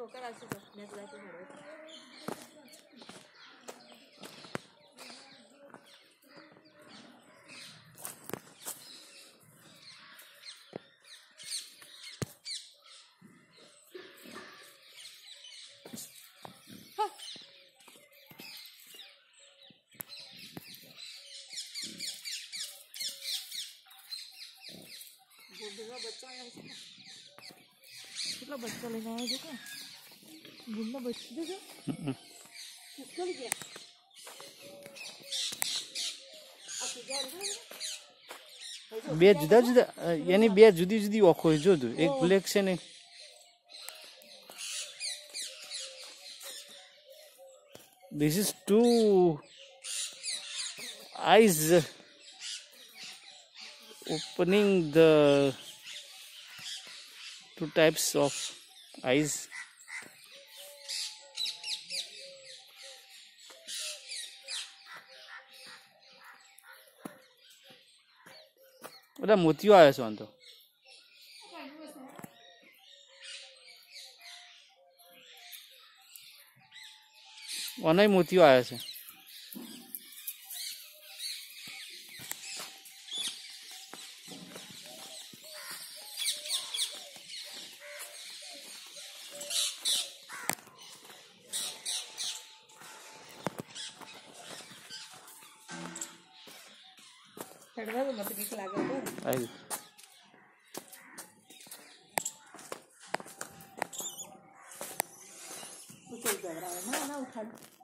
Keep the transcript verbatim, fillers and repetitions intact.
होकर आसे तो मैं तो जाके घर बच्चा आया कितना बच्चा लेने आया देखो बुढ़ा बच्चा देखो किसको ले गया બે જુદા જુદા એની બે જુદી જુદી ઓખો જો એક બ્લેક છે ને this is two eyes opening the two types of eyes. બધા મોતિયો આવ્યા છે વાંધો ઓનાય મોતિયો આવ્યા છે चढ़वा तो मत बीक लागे तो आई तो चल जा रहा है ना ना उठा